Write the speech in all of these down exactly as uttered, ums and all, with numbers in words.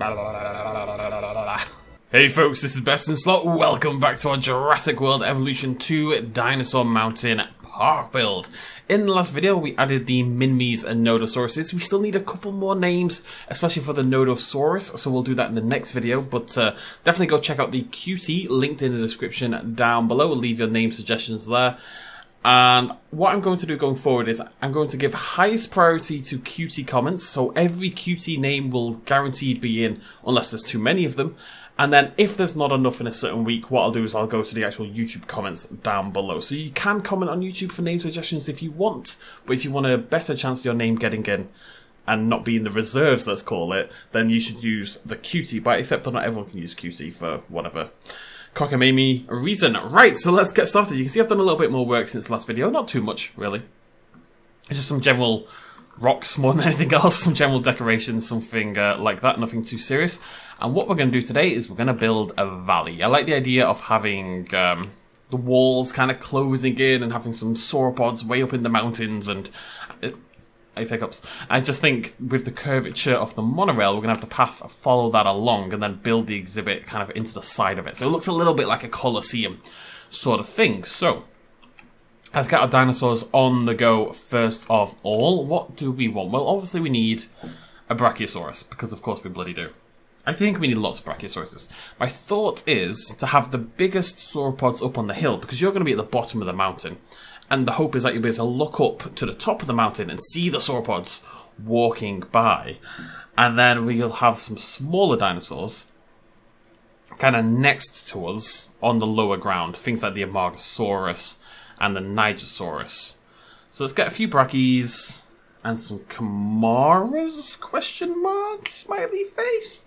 Hey folks, this is Best in Slot. Welcome back to our Jurassic World Evolution two Dinosaur Mountain Park build. In the last video, we added the Minmies and Nodosauruses. We still need a couple more names, especially for the Nodosaurus, so we'll do that in the next video. But uh, definitely go check out the Q T, linked in the description down below. We'll leave your name suggestions there. And what I'm going to do going forward is I'm going to give highest priority to Q T comments, so every Q T name will guaranteed be in unless there's too many of them. And then if there's not enough in a certain week, what I'll do is I'll go to the actual YouTube comments down below. So you can comment on YouTube for name suggestions if you want, but if you want a better chance of your name getting in and not be in the reserves, let's call it, then you should use the Q T, but except that not everyone can use Q T for whatever cockamamie reason. Right, so let's get started. You can see I've done a little bit more work since the last video. Not too much, really. It's just some general rocks more than anything else, some general decorations, something uh, like that, nothing too serious. And what we're going to do today is we're going to build a valley. I like the idea of having um, the walls kind of closing in and having some sauropods way up in the mountains and... Uh, I have hiccups. I just think with the curvature of the monorail, we're going to have the path follow that along and then build the exhibit kind of into the side of it. So it looks a little bit like a Colosseum sort of thing. So let's get our dinosaurs on the go first of all. What do we want? Well, obviously we need a Brachiosaurus, because of course we bloody do. I think we need lots of Brachiosauruses. My thought is to have the biggest sauropods up on the hill, because you're going to be at the bottom of the mountain. And the hope is that you'll be able to look up to the top of the mountain and see the sauropods walking by. And then we'll have some smaller dinosaurs kind of next to us on the lower ground. Things like the Amargasaurus and the Nigersaurus. So let's get a few Brachies and some Kamaras? Question mark? Smiley face?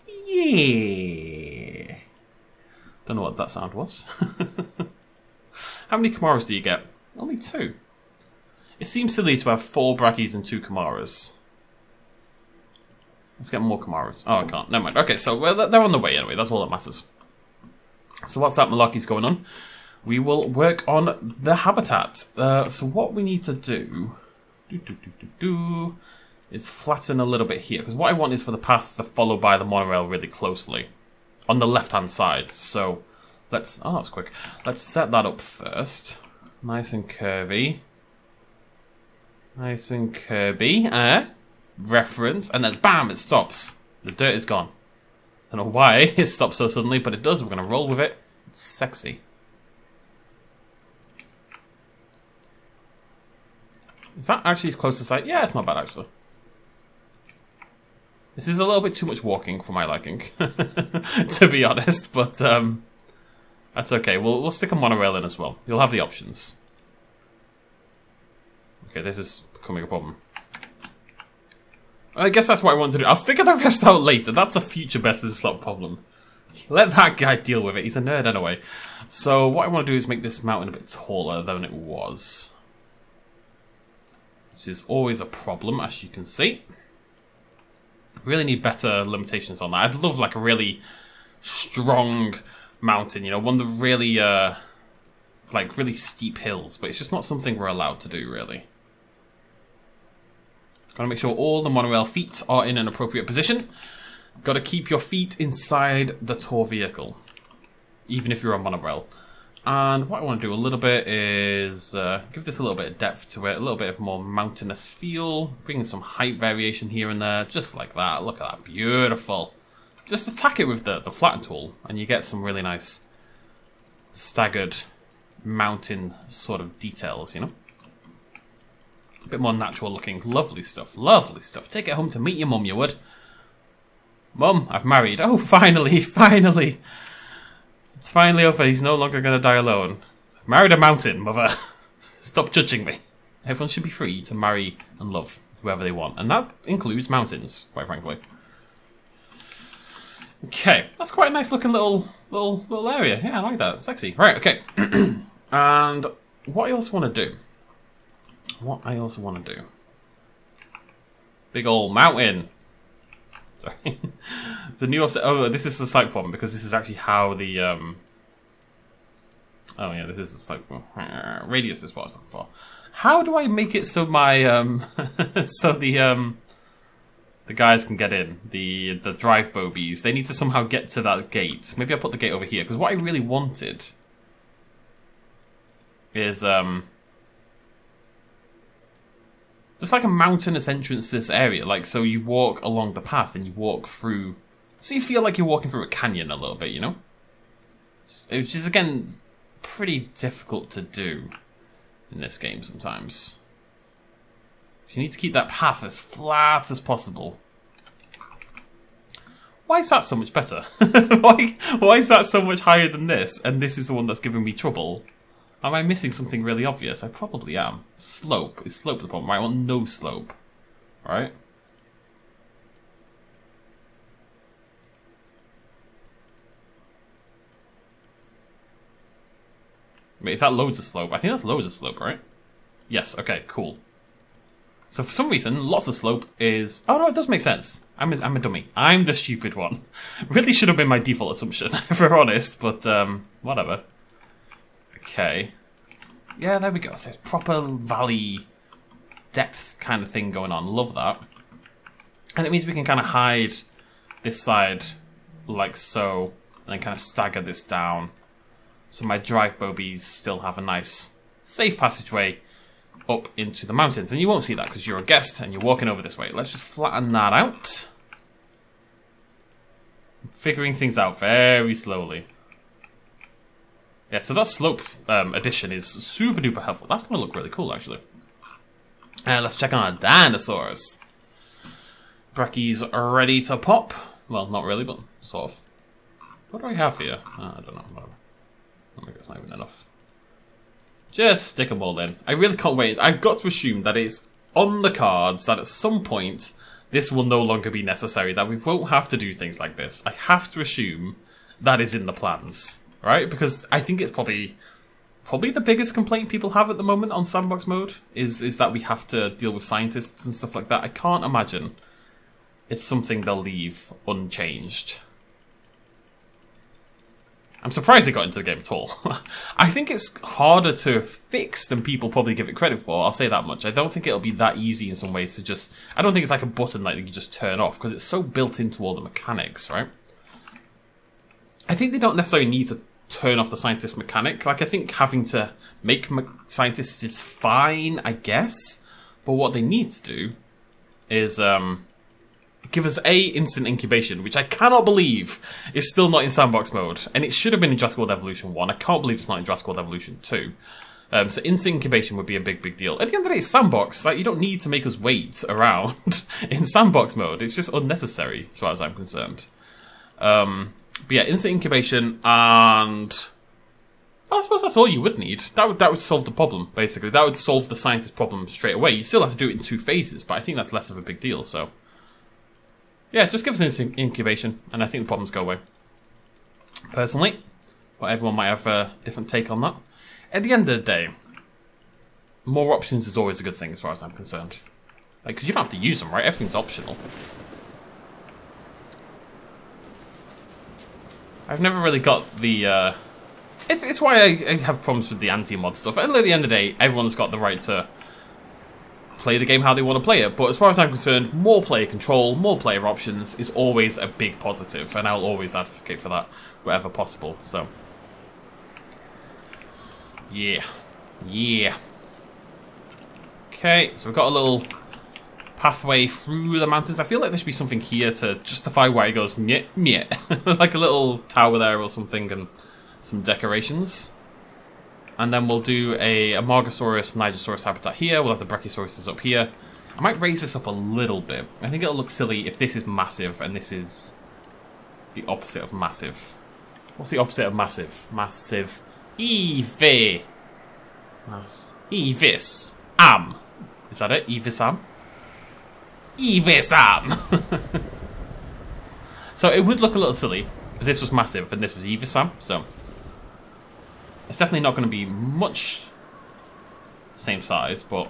Yeah. Don't know what that sound was. How many Kamaras do you get? Only two. It seems silly to have four Brachies and two Kamaras. Let's get more Kamaras. Oh, I can't. Never mind. Okay, so well, they're on the way anyway. That's all that matters. So what's that malarkey's going on? We will work on the habitat. Uh, so what we need to do, do, do, do, do, do is flatten a little bit here. Because what I want is for the path to follow by the monorail really closely. On the left-hand side. So let's... Oh, that was quick. Let's set that up first. Nice and curvy. Nice and curvy. Eh? Reference. And then bam, it stops. The dirt is gone. Don't know why it stopped so suddenly, but it does. We're going to roll with it. It's sexy. Is that actually as close to sight? Yeah, it's not bad actually. This is a little bit too much walking for my liking, to be honest, but um, that's okay. We'll, we'll stick a monorail in as well. You'll have the options. Okay, this is becoming a problem. I guess that's what I want to do. I'll figure the rest out later. That's a future Best in Slot problem. Let that guy deal with it. He's a nerd anyway. So what I want to do is make this mountain a bit taller than it was. This is always a problem, as you can see. Really need better limitations on that. I'd love like a really strong mountain, you know, one that really, uh, like really steep hills, but it's just not something we're allowed to do, really. Gotta make sure all the monorail feet are in an appropriate position. Gotta keep your feet inside the tour vehicle, even if you're on monorail. And what I want to do a little bit is uh, give this a little bit of depth to it, a little bit of more mountainous feel, bring in some height variation here and there, just like that. Look at that, beautiful. Just attack it with the, the flatten tool, and you get some really nice staggered mountain sort of details, you know? A bit more natural looking, lovely stuff, lovely stuff. Take it home to meet your mum, you would. Mum, I've married. Oh, finally, finally. It's finally over. He's no longer going to die alone. I've married a mountain, mother. Stop judging me. Everyone should be free to marry and love whoever they want. And that includes mountains, quite frankly. Okay, that's quite a nice looking little little little area. Yeah, I like that. It's sexy. Right, okay. And what I also want to do... What I also want to do... Big old mountain. Sorry. The new offset. Oh, this is a slight problem because this is actually how the um. Oh yeah, this is a slight uh, radius is what I was looking for. How do I make it so my um so the um the guys can get in. The the drive bobies. They need to somehow get to that gate. Maybe I'll put the gate over here, because what I really wanted is um just like a mountainous entrance to this area. Like, so you walk along the path and you walk through, so you feel like you're walking through a canyon a little bit, you know? Which is, again, pretty difficult to do in this game sometimes. You need to keep that path as flat as possible. Why is that so much better? why, why is that so much higher than this? And this is the one that's giving me trouble. Am I missing something really obvious? I probably am. Slope. Is slope the problem? I want no slope. Right? Wait, is that loads of slope? I think that's loads of slope, right? Yes, okay, cool. So for some reason, lots of slope is... Oh no, it does make sense. I'm a, I'm a dummy. I'm the stupid one. Really should have been my default assumption, if we're honest, but um, whatever. Okay. Yeah, there we go. So it's proper valley depth kind of thing going on. Love that. And it means we can kind of hide this side like so, and then kind of stagger this down. So my drive bobies still have a nice safe passageway up into the mountains. And you won't see that because you're a guest and you're walking over this way. Let's just flatten that out. I'm figuring things out very slowly. Yeah, so that slope um, addition is super duper helpful. That's going to look really cool, actually. Uh, let's check on our dinosaurs. Brecky's ready to pop. Well, not really, but sort of. What do I have here? Oh, I don't know. Whatever. I think that's not even enough. Just stick them all in. I really can't wait. I've got to assume that it's on the cards that at some point this will no longer be necessary, that we won't have to do things like this. I have to assume that is in the plans, right? Because I think it's probably probably the biggest complaint people have at the moment on sandbox mode is, is that we have to deal with scientists and stuff like that. I can't imagine it's something they'll leave unchanged. I'm surprised it got into the game at all. I think it's harder to fix than people probably give it credit for, I'll say that much. I don't think it'll be that easy in some ways to just... I don't think it's like a button that you just turn off, because it's so built into all the mechanics, right? I think they don't necessarily need to turn off the scientist mechanic. Like, I think having to make scientists is fine, I guess. But what they need to do is... um. give us A, instant incubation, which I cannot believe is still not in sandbox mode. And it should have been in Jurassic World Evolution one. I can't believe it's not in Jurassic World Evolution two. Um, so instant incubation would be a big, big deal. At the end of the day, it's sandbox. Like, you don't need to make us wait around in sandbox mode. It's just unnecessary, as far as I'm concerned. Um, but yeah, instant incubation and... I suppose that's all you would need. That would, that would solve the problem, basically. That would solve the scientist problem straight away. You still have to do it in two phases, but I think that's less of a big deal, so... yeah, just give us instant incubation, and I think the problems go away. Personally, but everyone might have a different take on that. At the end of the day, more options is always a good thing as far as I'm concerned. Like, because you don't have to use them, right? Everything's optional. I've never really got the... Uh... It's, it's why I, I have problems with the anti-mod stuff. And at the end of the day, everyone's got the right to... play the game how they want to play it, but as far as I'm concerned, more player control, more player options is always a big positive, and I'll always advocate for that wherever possible, so... yeah. Yeah. Okay, so we've got a little pathway through the mountains. I feel like there should be something here to justify why it goes meh, meh. Like a little tower there or something, and some decorations. And then we'll do a Amargasaurus, Nigersaurus habitat here. We'll have the Brachiosauruses up here. I might raise this up a little bit. I think it'll look silly if this is massive and this is the opposite of massive. What's the opposite of massive? Massive. Eve. Mas Evis. Am. Is that it? Evisam? Evisam. So it would look a little silly if this was massive and this was Evisam. So... it's definitely not going to be much the same size, but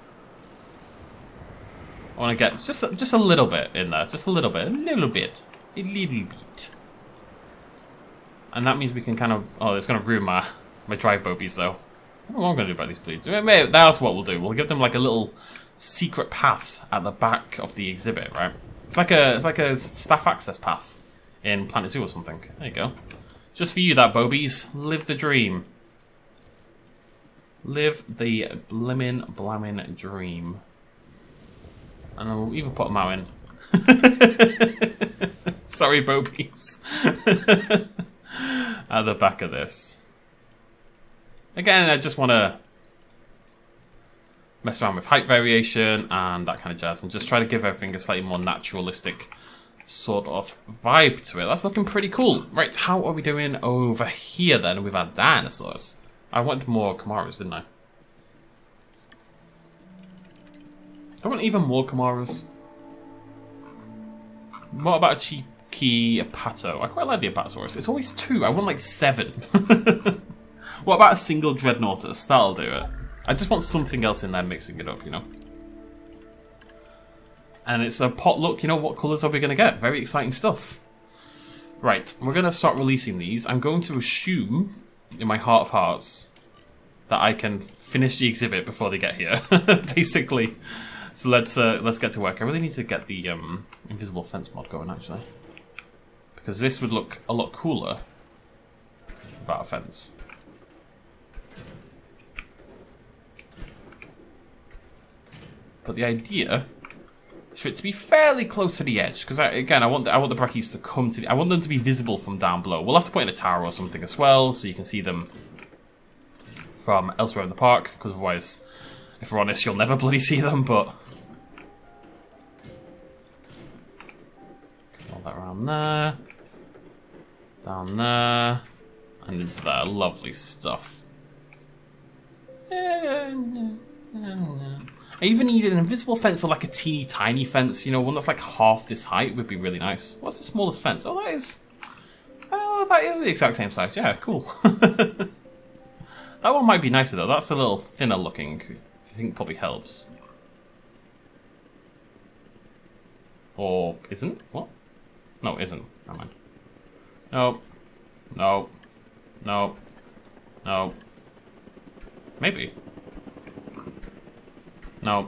I want to get just just a little bit in there, just a little bit, a little bit, a little bit, and that means we can kind of. Oh, it's going to ruin my my drive bobies though. I don't know what I'm going to do about these bleeds. That's what we'll do. We'll give them like a little secret path at the back of the exhibit, right? It's like a it's like a staff access path in Planet Zoo or something. There you go. Just for you, that Bobies. Live the dream. Live the blimmin' blammin' dream. And I'll even put a mountain. Sorry, Bobies. At the back of this. Again, I just want to mess around with height variation and that kind of jazz, and just try to give everything a slightly more naturalistic sort of vibe to it. That's looking pretty cool. Right, how are we doing over here then with our dinosaurs? I wanted more Kamaras, didn't I? I want even more Kamaras. What about a cheeky Apato? I quite like the Apatosaurus. It's always two. I want like seven. What about a single Dreadnoughtus? That'll do it. I just want something else in there mixing it up, you know? And it's a potluck, you know, what colours are we going to get? Very exciting stuff. Right, we're going to start releasing these. I'm going to assume, in my heart of hearts, that I can finish the exhibit before they get here, basically. So let's uh, let's get to work. I really need to get the um, invisible fence mod going, actually. Because this would look a lot cooler without a fence. But the idea is for it to be fairly close to the edge, because again, I want I want the Brackies to come to the, I want them to be visible from down below. We'll have to put in a tower or something as well, so you can see them from elsewhere in the park. Because otherwise, if we're honest, you'll never bloody see them. But all that around there, down there, and into there. Lovely stuff. I even need an invisible fence or like a teeny tiny fence, you know, one that's like half this height would be really nice. What's the smallest fence? Oh, that is... Oh, that is the exact same size. Yeah, cool. That one might be nicer though. That's a little thinner looking. I think probably helps. Or isn't? What? No, isn't. Never mind. No. No. No. No. Maybe. No.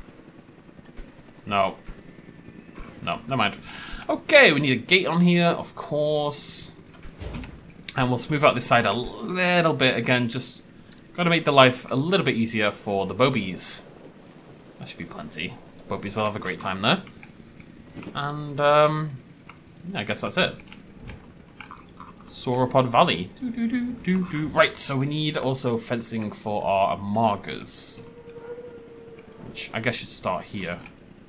No. No, never mind. Okay, we need a gate on here, of course. And we'll smooth out this side a little bit. Again, just got to make the life a little bit easier for the Bobies. That should be plenty. The Bobies will have a great time there. And, um, yeah, I guess that's it. Sauropod Valley. Doo, doo, doo, doo, doo. Right, so we need also fencing for our Amargas. I guess should start here.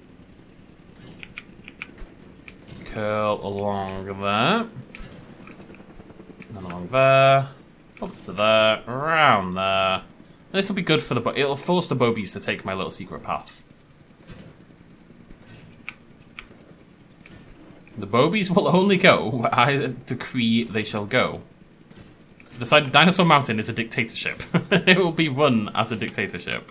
Curl along there. And along there. Up to there. Around there. And this will be good for the... It'll force the Bobies to take my little secret path. The Bobies will only go where I decree they shall go. The side of Dinosaur Mountain is a dictatorship. It will be run as a dictatorship.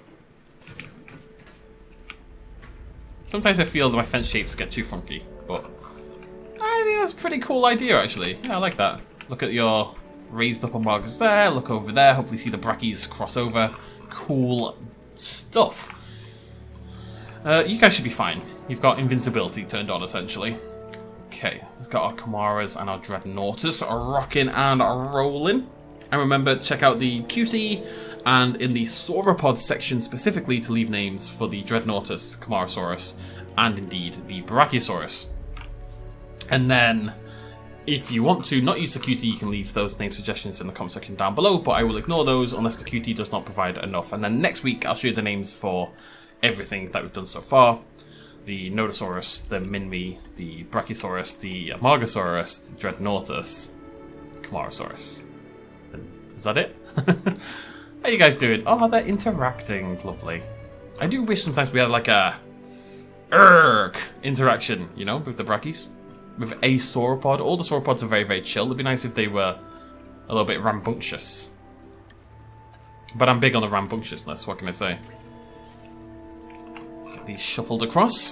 Sometimes I feel that my fence shapes get too funky, but I think that's a pretty cool idea, actually. Yeah, I like that. Look at your raised up Amargas there, look over there, hopefully see the Brackies cross over. Cool stuff. Uh, you guys should be fine. You've got invincibility turned on, essentially. Okay, let's got our Kamaras and our Dreadnoughtus rocking and rolling. And remember, check out the Q T and in the Sauropod section specifically to leave names for the Dreadnoughtus, Camarasaurus, and indeed the Brachiosaurus. And then, if you want to not use the Q T, you can leave those name suggestions in the comment section down below, but I will ignore those unless the Q T does not provide enough. And then next week, I'll show you the names for everything that we've done so far. The Nodosaurus, the Minmi, the Brachiosaurus, the Amargasaurus, the Dreadnoughtus, Camarasaurus. Is that it? How you guys doing? Oh, they're interacting. Lovely. I do wish sometimes we had like a Urgh interaction, you know, with the Brackies. With a sauropod. All the sauropods are very, very chill. It'd be nice if they were a little bit rambunctious. But I'm big on the rambunctiousness, what can I say? Get these shuffled across.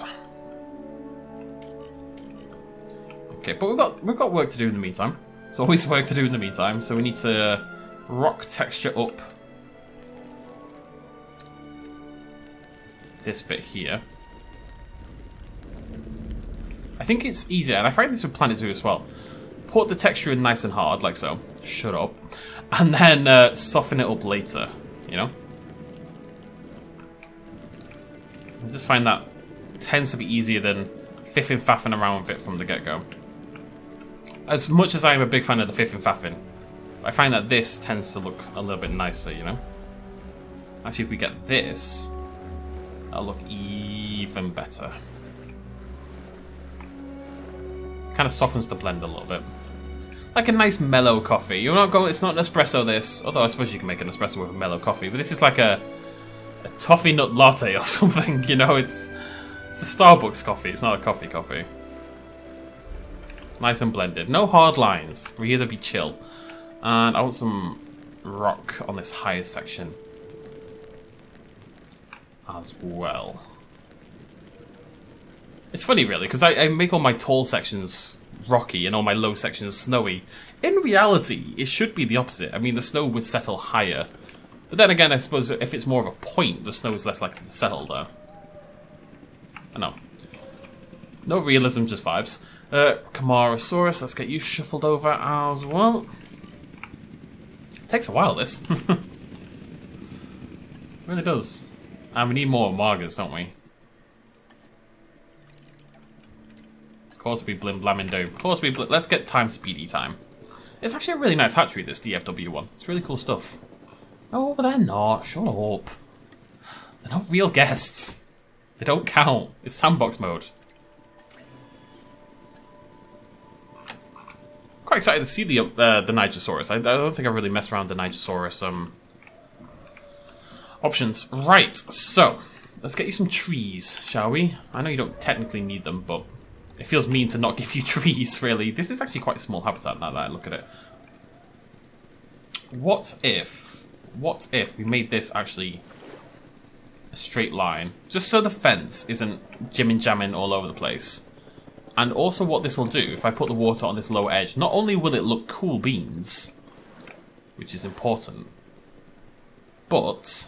Okay, but we've got we've got work to do in the meantime. There's always work to do in the meantime, so we need to rock texture up this bit here. I think it's easier, and I find this with Planet Zoo as well. Put the texture in nice and hard, like so. Shut up. And then uh, soften it up later, you know? I just find that tends to be easier than fiffing faffing around with it from the get-go. As much as I am a big fan of the fiffing faffing, I find that this tends to look a little bit nicer, you know? Actually, if we get this, that'll look even better. Kind of softens the blend a little bit. Like a nice mellow coffee. You're not going, it's not an espresso this, although I suppose you can make an espresso with a mellow coffee, but this is like a, a toffee nut latte or something, you know? It's, it's a Starbucks coffee, it's not a coffee coffee. Nice and blended. No hard lines. We're here to be chill. And I want some rock on this higher section as well. It's funny, really, because I, I make all my tall sections rocky and all my low sections snowy. In reality, it should be the opposite. I mean, the snow would settle higher. But then again, I suppose if it's more of a point, the snow is less likely to settle there. I know. No realism, just vibes. Uh, Camarasaurus, let's get you shuffled over as well. Takes a while, this. It really does. And we need more Margas, don't we? Of course we blim blamin do. Of course we blim. Let's get time speedy time. It's actually a really nice hatchery, this D F W one. It's really cool stuff. Oh, but they're not. Shut up. They're not real guests. They don't count. It's sandbox mode. Quite excited to see the uh, the Nigersaurus. I, I don't think I've really messed around with the Nigersaurus um, options. Right, so let's get you some trees, shall we? I know you don't technically need them, but it feels mean to not give you trees, really. This is actually quite a small habitat now that I look at it. What if, what if we made this actually a straight line? Just so the fence isn't jimming jamming all over the place. And also what this will do, if I put the water on this lower edge, not only will it look cool beans, which is important, but,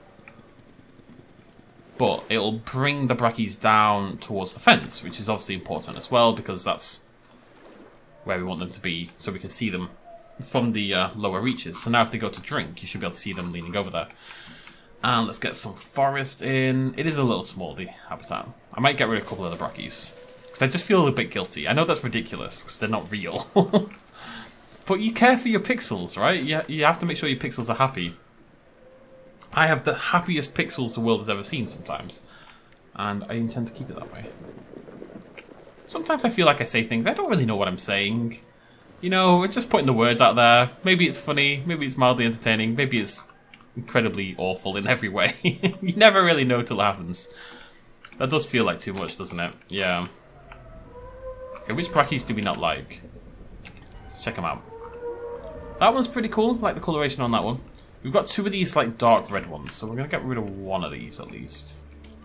but it'll bring the brackies down towards the fence, which is obviously important as well, because that's where we want them to be, so we can see them from the uh, lower reaches. So now if they go to drink, you should be able to see them leaning over there. And let's get some forest in. It is a little small, the habitat. I might get rid of a couple of the brackies. Because I just feel a bit guilty. I know that's ridiculous, because they're not real. But you care for your pixels, right? You, you have to make sure your pixels are happy. I have the happiest pixels the world has ever seen sometimes. And I intend to keep it that way. Sometimes I feel like I say things, I don't really know what I'm saying. You know, we're just putting the words out there. Maybe it's funny, maybe it's mildly entertaining, maybe it's incredibly awful in every way. You never really know till it happens. That does feel like too much, doesn't it? Yeah. Okay, which brackies do we not like? Let's check them out. That one's pretty cool, I like the coloration on that one. We've got two of these like dark red ones, so we're going to get rid of one of these at least.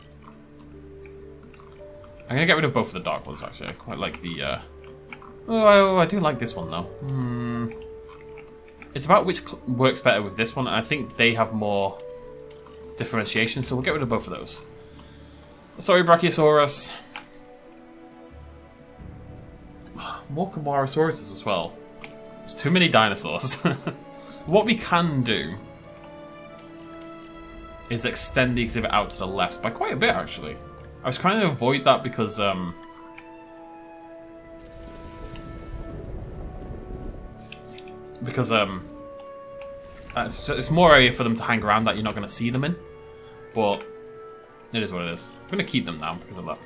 I'm going to get rid of both of the dark ones actually, I quite like the... Uh... Oh, I, I do like this one though. Hmm. It's about which works better with this one, and I think they have more differentiation, so we'll get rid of both of those. Sorry, Brachiosaurus. More Camarasauruses as well. There's too many dinosaurs. What we can do is extend the exhibit out to the left by quite a bit, actually. I was trying to avoid that because, um... Because, um... It's, just, it's more area for them to hang around that you're not going to see them in. But it is what it is. I'm going to keep them now because of that.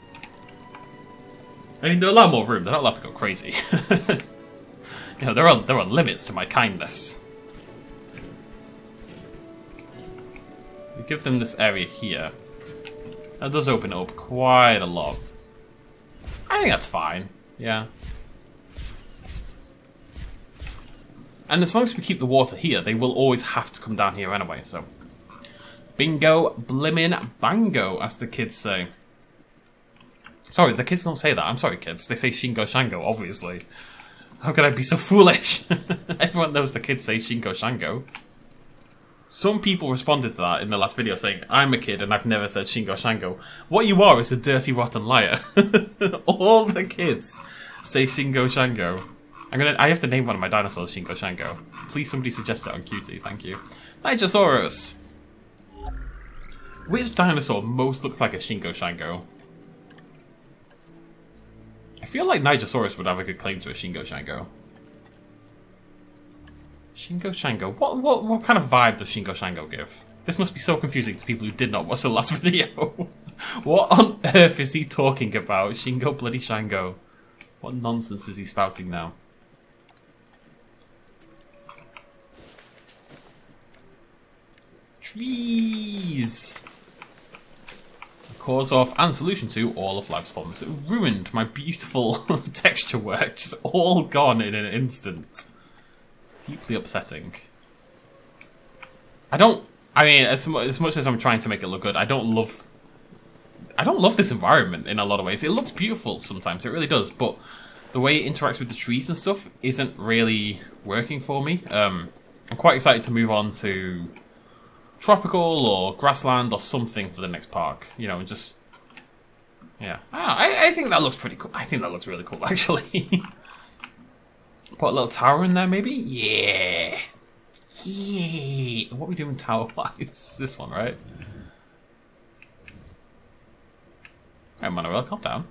I mean, they're a lot more room. They're not allowed to go crazy. You know, there are, there are limits to my kindness. We give them this area here. That does open it up quite a lot. I think that's fine. Yeah. And as long as we keep the water here, they will always have to come down here anyway, so. Bingo, blimmin' bango, as the kids say. Sorry, the kids don't say that. I'm sorry, kids. They say Shingo Shango, obviously. How could I be so foolish? Everyone knows the kids say Shingo Shango. Some people responded to that in the last video saying, I'm a kid and I've never said Shingo Shango. What you are is a dirty, rotten liar. All the kids say Shingo Shango. I'm gonna. I have to name one of my dinosaurs Shingo Shango. Please somebody suggest it on Q T, thank you. Nigersaurus. Which dinosaur most looks like a Shingo Shango? I feel like Nigersaurus would have a good claim to a Shingo Shango. Shingo Shango. What what what kind of vibe does Shingo Shango give? This must be so confusing to people who did not watch the last video. What on earth is he talking about? Shingo bloody Shango. What nonsense is he spouting now? Trees! Cause of and solution to all of life's problems. It ruined my beautiful texture work. Just all gone in an instant. Deeply upsetting. I don't... I mean, as, mu as much as I'm trying to make it look good, I don't love... I don't love this environment in a lot of ways. It looks beautiful sometimes, it really does, but the way it interacts with the trees and stuff isn't really working for me. Um, I'm quite excited to move on to tropical or grassland or something for the next park. You know, just... Yeah. I, I think that looks pretty cool. I think that looks really cool, actually. Put a little tower in there, maybe? Yeah! Yeah! What are we doing tower-wise? This one, right? Alright, Monorail, calm down.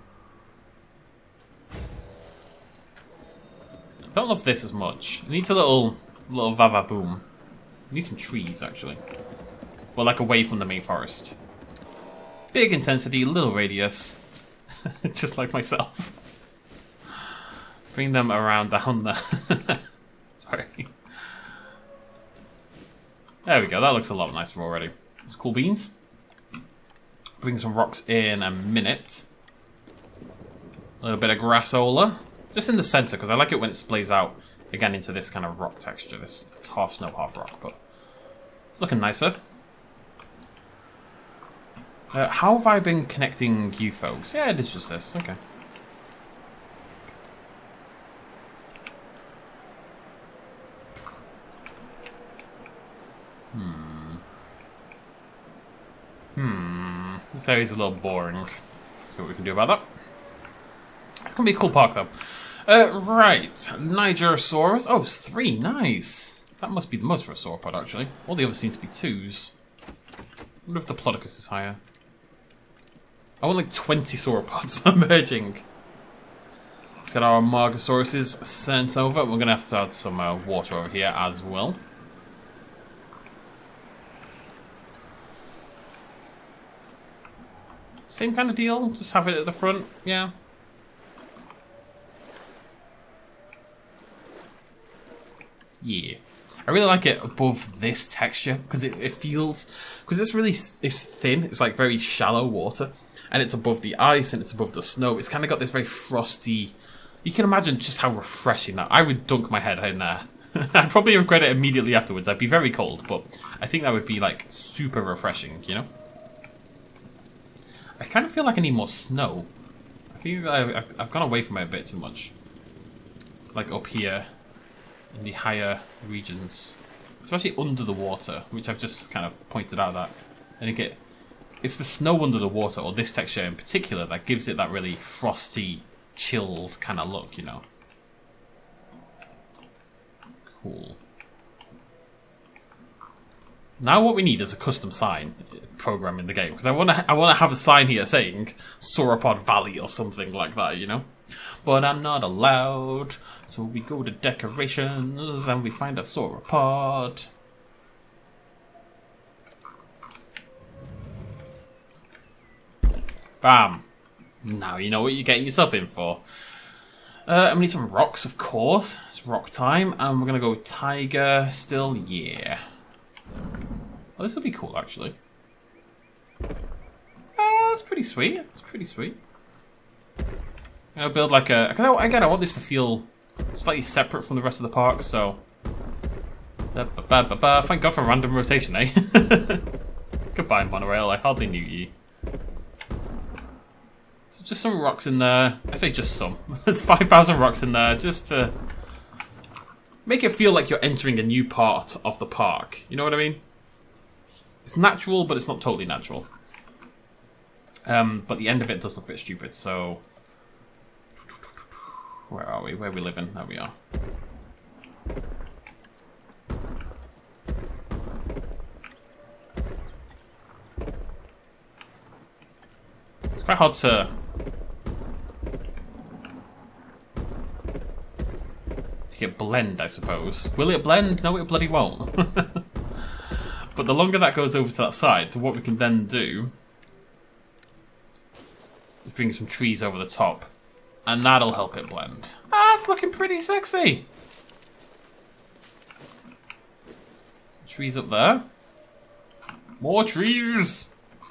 Don't love this as much. It needs a little, little va-va-boom. It needs some trees, actually. Well, like away from the main forest. Big intensity, little radius. Just like myself. Bring them around down there. Sorry. There we go, that looks a lot nicer already. It's cool beans. Bring some rocks in a minute. A little bit of grassola. Just in the center, because I like it when it splays out again into this kind of rock texture. This, this half snow, half rock, but it's looking nicer. Uh, how have I been connecting you folks? Yeah, it is just this. Okay. Hmm. Hmm. This area's a little boring. See what we can do about that. It's gonna be a cool park, though. Uh, right. Nigersaurus. Oh, it's three. Nice. That must be the most for a sauropod, actually. All the others seem to be twos. I wonder if the Diplodocus is higher. I want like twenty sauropods emerging. Let's get our Margosauruses sent over. We're gonna have to add some uh, water over here as well. Same kind of deal, just have it at the front, yeah. Yeah. I really like it above this texture, because it, it feels, because it's really, it's thin, it's like very shallow water, and it's above the ice, and it's above the snow, it's kind of got this very frosty, you can imagine just how refreshing that, I would dunk my head in there. I'd probably regret it immediately afterwards, I'd be very cold, but I think that would be like super refreshing, you know? I kind of feel like I need more snow. I feel like I've, I've gone away from it a bit too much. Like up here, in the higher regions. Especially under the water, which I've just kind of pointed out that. I think it, it's the snow under the water, or this texture in particular, that gives it that really frosty, chilled kind of look, you know. Cool. Now what we need is a custom sign program in the game, because I want to I want to have a sign here saying Sauropod Valley or something like that, you know. But I'm not allowed, so we go to decorations and we find a sauropod. Bam! Now you know what you're getting yourself in for. Uh, and we need some rocks, of course. It's rock time, and we're gonna go with tiger still. Yeah. Oh, this will be cool, actually. Uh, that's pretty sweet. That's pretty sweet. I'm gonna build like a. Again, I want this to feel slightly separate from the rest of the park, so. Thank God for random rotation, eh? Goodbye, monorail. I hardly knew ye. So just some rocks in there. I say just some. There's five thousand rocks in there just to make it feel like you're entering a new part of the park. You know what I mean? It's natural, but it's not totally natural. Um, but the end of it does look a bit stupid, so... Where are we? Where are we living? There we are. It's quite hard to... It blend, I suppose. Will it blend? No, it bloody won't. But the longer that goes over to that side, what we can then do is bring some trees over the top, and that'll help it blend. Ah, it's looking pretty sexy. Some trees up there. More trees.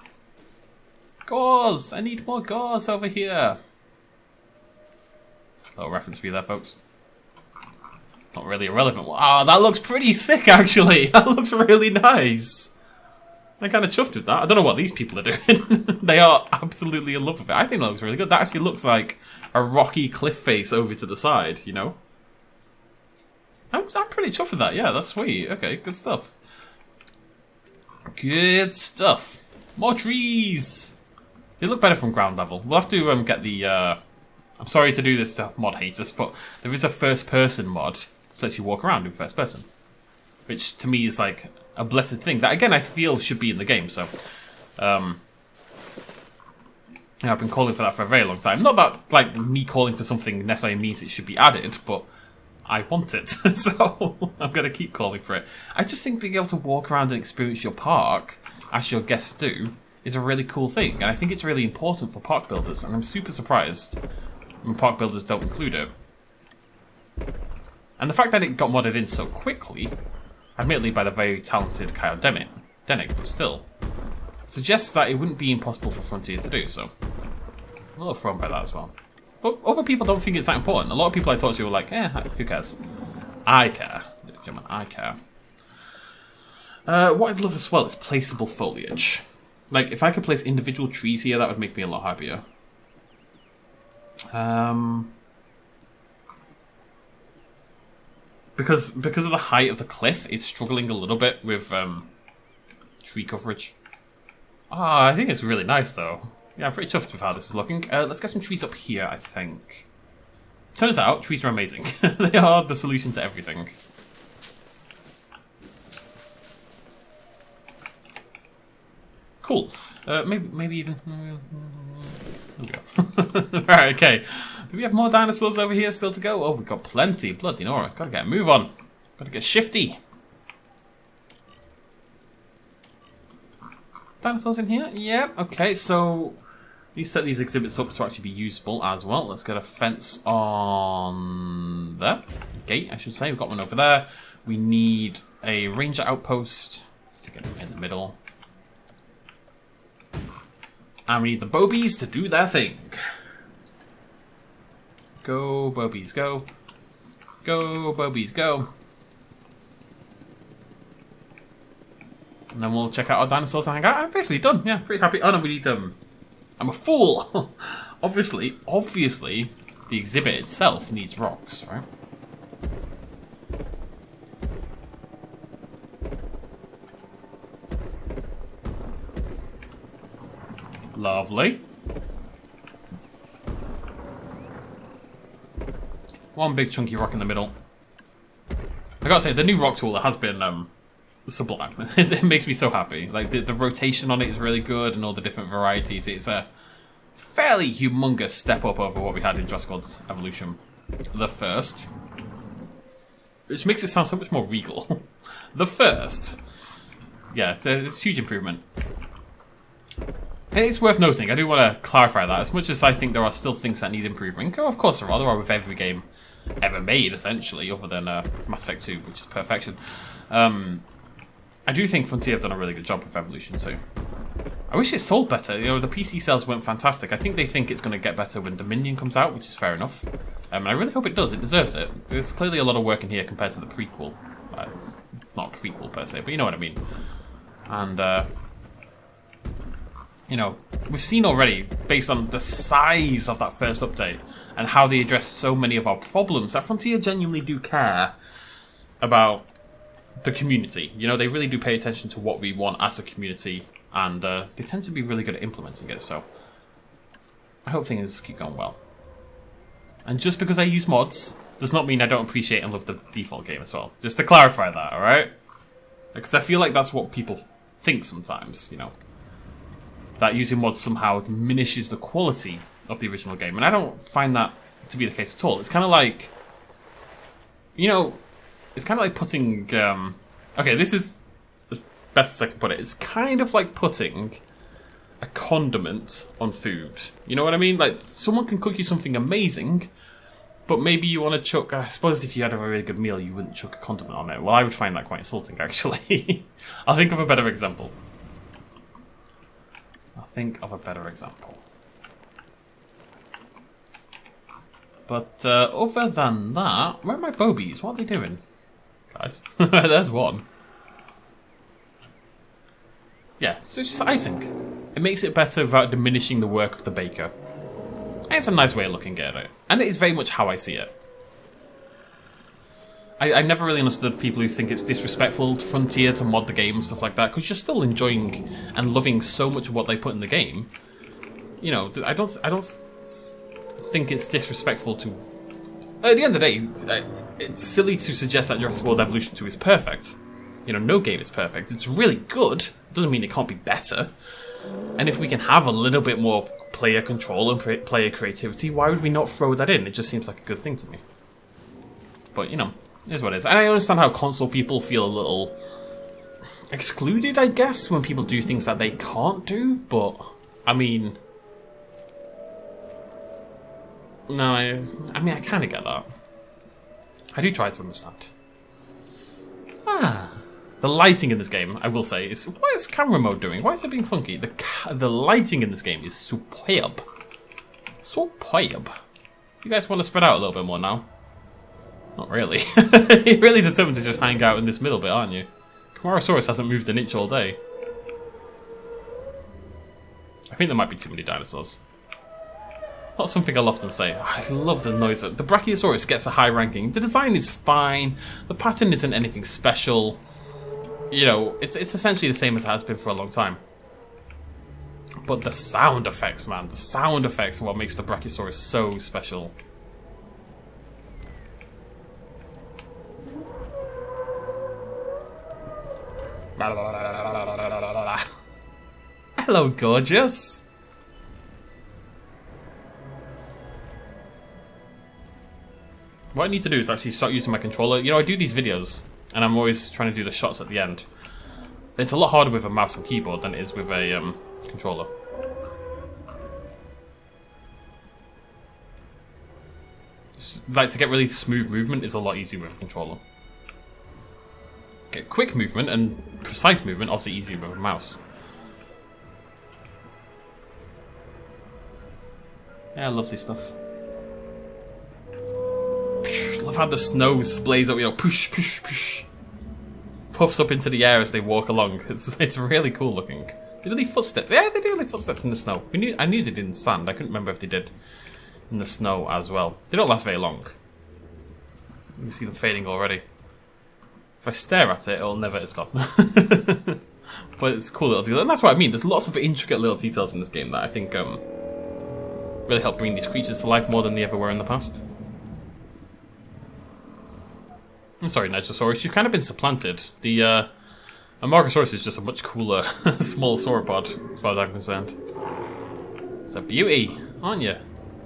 Gauze. I need more gauze over here. Little reference for you there, folks. Not really irrelevant. Wow, that looks pretty sick, actually. That looks really nice. I'm kind of chuffed with that. I don't know what these people are doing. They are absolutely in love with it. I think that looks really good. That actually looks like a rocky cliff face over to the side, you know? I'm, I'm pretty chuffed with that. Yeah, that's sweet. Okay, good stuff. Good stuff. More trees. They look better from ground level. We'll have to um, get the... Uh... I'm sorry to do this to mod haters, but there is a first-person mod to let you walk around in first person. Which, to me, is like a blessed thing. That, again, I feel should be in the game, so... Um, yeah, I've been calling for that for a very long time. Not that, like, me calling for something necessarily means it should be added, but I want it. So, I'm going to keep calling for it. I just think being able to walk around and experience your park, as your guests do, is a really cool thing. And I think it's really important for park builders, and I'm super surprised when park builders don't include it. And the fact that it got modded in so quickly, admittedly by the very talented Kyle Denick, Denick, but still, suggests that it wouldn't be impossible for Frontier to do so. I'm a little thrown by that as well. But other people don't think it's that important. A lot of people I talk to are like, eh, who cares? I care. Gentlemen, I care. Uh, what I'd love as well is placeable foliage. Like, if I could place individual trees here, that would make me a lot happier. Um... Because because of the height of the cliff, it's struggling a little bit with um, tree coverage. Ah, I think it's really nice though. Yeah, I'm pretty chuffed with how this is looking. Uh, let's get some trees up here, I think. Turns out, trees are amazing. They are the solution to everything. Cool. Uh, maybe maybe even... There we go. Right, okay. Do we have more dinosaurs over here still to go? Oh, we've got plenty. Bloody Nora. Gotta get a move on. Gotta get shifty. Dinosaurs in here? Yep. Okay, so we set these exhibits up to actually be usable as well. Let's get a fence on there. Gate, I should say. We've got one over there. We need a ranger outpost. Let's stick it in the middle. And we need the Bobies to do their thing. Go, Bobies, go. Go, Bobies, go. And then we'll check out our dinosaurs and hang out. I'm basically done. Yeah, pretty happy. Oh no, we need um I'm a fool. obviously, obviously, the exhibit itself needs rocks, right? Lovely. One big chunky rock in the middle. I gotta say, the new rock tool has been um, sublime. It makes me so happy. Like the, the rotation on it is really good, and all the different varieties. It's a fairly humongous step up over what we had in Jurassic World Evolution, the first, which makes it sound so much more regal. The first, yeah, it's a, it's a huge improvement. It's worth noting, I do want to clarify that, as much as I think there are still things that need improving, of course there are, there are with every game ever made, essentially, other than uh, Mass Effect two, which is perfection. Um, I do think Frontier have done a really good job with Evolution too. I wish it sold better, you know, the P C sales weren't fantastic. I think they think it's going to get better when Dominion comes out, which is fair enough. Um, I really hope it does, it deserves it. There's clearly a lot of work in here compared to the prequel. Uh, it's not a prequel per se, but you know what I mean. And, uh... you know, we've seen already, based on the size of that first update and how they address so many of our problems, that Frontier genuinely do care about the community. You know, they really do pay attention to what we want as a community, and uh, they tend to be really good at implementing it, so I hope things keep going well. And just because I use mods does not mean I don't appreciate and love the default game as well. Just to clarify that, alright? Because I feel like that's what people think sometimes, you know. That using mods somehow diminishes the quality of the original game. And I don't find that to be the case at all. It's kind of like, you know, it's kind of like putting, um, okay, this is as best as I can put it. It's kind of like putting a condiment on food. You know what I mean? Like, someone can cook you something amazing, but maybe you want to chuck, I suppose if you had a really good meal, you wouldn't chuck a condiment on it. Well, I would find that quite insulting, actually. I'll think of a better example. I'll think of a better example. But uh, other than that, where are my bobies? What are they doing? Guys, there's one. Yeah, so it's just icing. It makes it better without diminishing the work of the baker. And it's a nice way of looking at it. And it is very much how I see it. I, I never really understood people who think it's disrespectful to Frontier to mod the game and stuff like that, because you're still enjoying and loving so much of what they put in the game. You know, I don't, I don't think it's disrespectful to... At the end of the day, it's silly to suggest that Jurassic World Evolution two is perfect. You know, no game is perfect. It's really good. Doesn't mean it can't be better. And if we can have a little bit more player control and player creativity, why would we not throw that in? It just seems like a good thing to me. But, you know, it is what it is. And I understand how console people feel a little excluded, I guess, when people do things that they can't do. But, I mean... No, I, I mean, I kind of get that. I do try to understand. Ah... The lighting in this game, I will say, is... What is camera mode doing? Why is it being funky? The ca the lighting in this game is superb. Superb. You guys want to spread out a little bit more now? Not really. You're really determined to just hang out in this middle bit, aren't you? Camarasaurus hasn't moved an inch all day. I think there might be too many dinosaurs. Not something I'll often say. I love the noise. The Brachiosaurus gets a high ranking. The design is fine. The pattern isn't anything special. You know, it's it's essentially the same as it has been for a long time. But the sound effects, man. The sound effects are what makes the Brachiosaurus so special. Hello, gorgeous. What I need to do is actually start using my controller. You know, I do these videos, and I'm always trying to do the shots at the end. It's a lot harder with a mouse and keyboard than it is with a um, controller. Just, like, to get really smooth movement is a lot easier with a controller. Get quick movement and precise movement, obviously easier with a mouse. Yeah, lovely stuff. Love how the snow splays up, you know, push, push, push. Puffs up into the air as they walk along. It's, it's really cool looking. They do leave footsteps. Yeah, they do leave footsteps in the snow. We knew, I knew they did in sand. I couldn't remember if they did in the snow as well. They don't last very long. You can see them fading already. If I stare at it, it'll never, it's gone. But it's cool little detail. And that's what I mean. There's lots of intricate little details in this game that I think um, really help bring these creatures to life more than they ever were in the past. I'm sorry, Nitrosaurus, you've kind of been supplanted. The uh, Amargasaurus is just a much cooler small sauropod, as far as I'm concerned. It's a beauty, aren't you?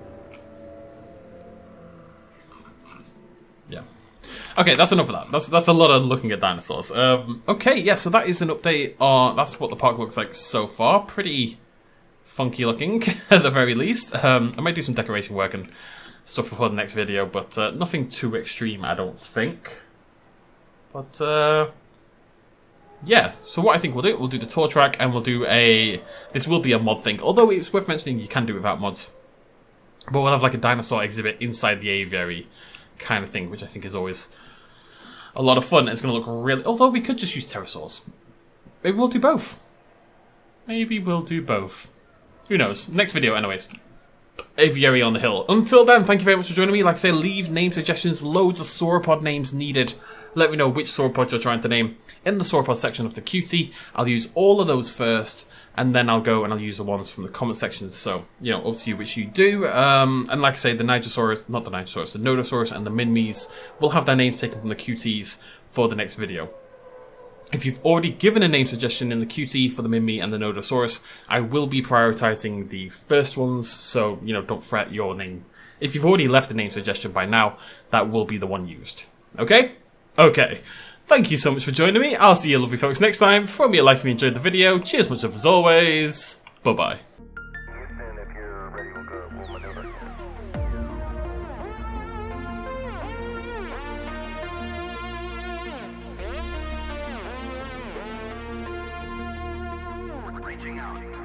Yeah. Okay, that's enough of that. That's that's a lot of looking at dinosaurs. Um, okay, yeah, so that is an update on... That's what the park looks like so far. Pretty funky looking, at the very least. Um, I might do some decoration work and stuff before the next video, but uh, nothing too extreme, I don't think. But, uh... yeah, so what I think we'll do, we'll do the tour track, and we'll do a... This will be a mod thing, although it's worth mentioning you can do it without mods. But we'll have like a dinosaur exhibit inside the aviary kind of thing, which I think is always a lot of fun. It's going to look really... Although we could just use pterosaurs. Maybe we'll do both. Maybe we'll do both. Who knows? Next video, anyways. aviary on the hill. Until then, thank you very much for joining me. Like I say, leave name suggestions, loads of sauropod names needed. Let me know which sauropod you're trying to name in the sauropod section of the Q T. I'll use all of those first, and then I'll go and I'll use the ones from the comment sections. So, you know, up to you which you do. Um, and like I say, the Nigersaurus, not the Nigersaurus, the Nodosaurus and the Minmies will have their names taken from the Q Ts for the next video. If you've already given a name suggestion in the Q T for the Minmi and the Nodosaurus, I will be prioritizing the first ones, so, you know, don't fret your name. If you've already left a name suggestion by now, that will be the one used. Okay? Okay. Thank you so much for joining me. I'll see you lovely folks next time. Throw me a like if you enjoyed the video. Cheers much love as always. Bye-bye. Reaching out.